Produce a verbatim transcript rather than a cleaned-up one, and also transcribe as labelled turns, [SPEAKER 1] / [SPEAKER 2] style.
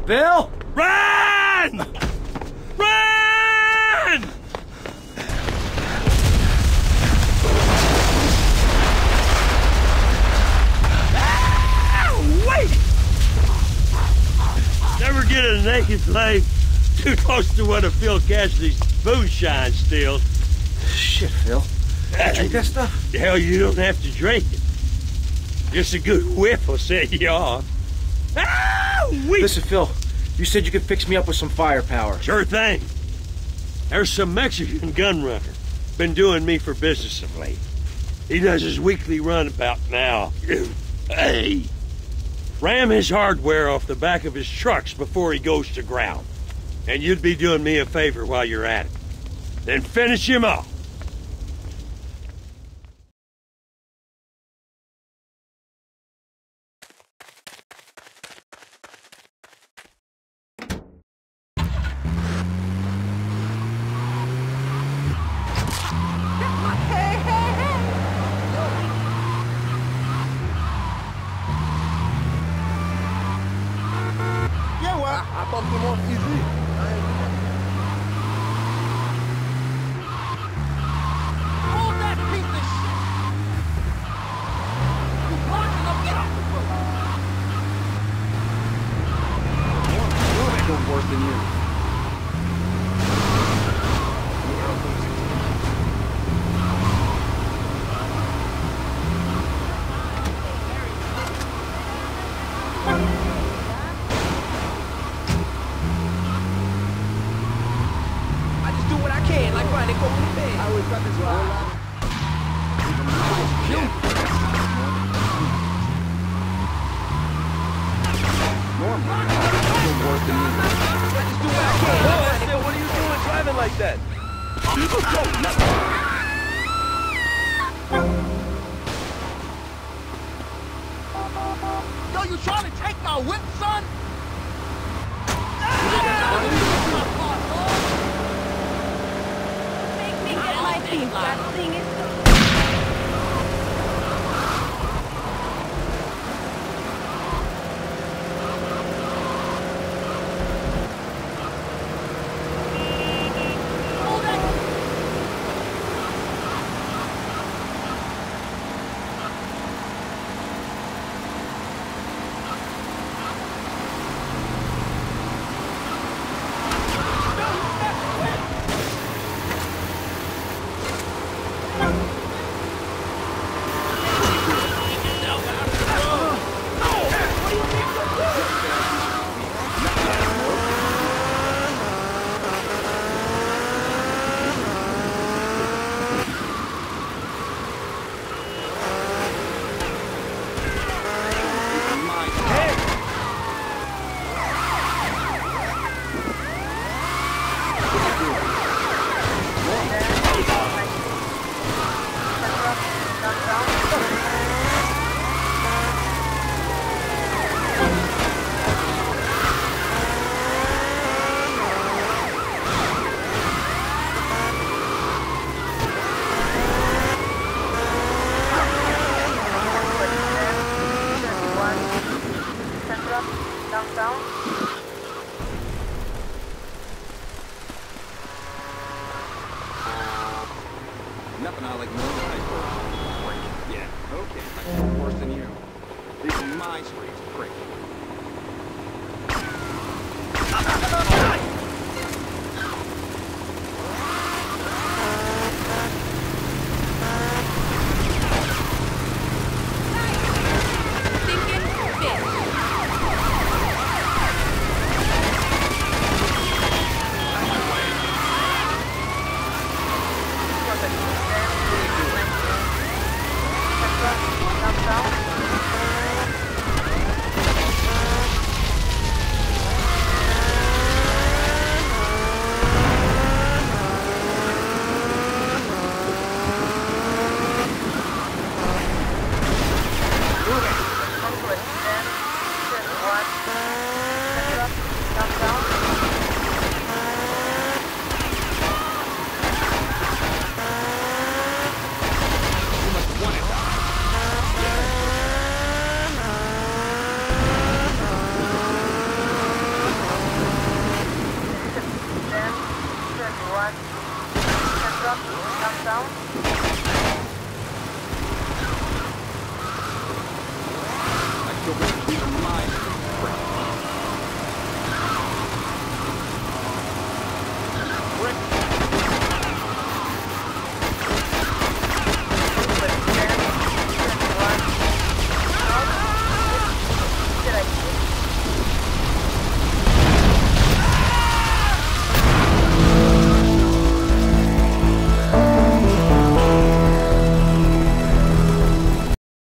[SPEAKER 1] Bill!
[SPEAKER 2] Run! Run! Ah, wait! Never get a naked life too close to one of Phil Cassidy's moonshine stills.
[SPEAKER 1] Shit, Phil. You drink that stuff?
[SPEAKER 2] Hell, you don't have to drink it. Just a good whiff will set you off. Ah, wait!
[SPEAKER 1] Listen, Phil. You said you could fix me up with some firepower.
[SPEAKER 2] Sure thing. There's some Mexican gun runner been doing me for business of late. He does his weekly run about now. Hey! Ram his hardware off the back of his trucks before he goes to ground. And you'd be doing me a favor while you're at it. Then finish him off.
[SPEAKER 3] Like the